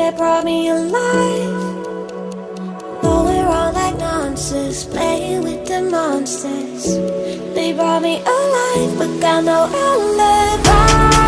that brought me alive. Though we're all like monsters, playing with the monsters. They brought me alive, but got no alibi.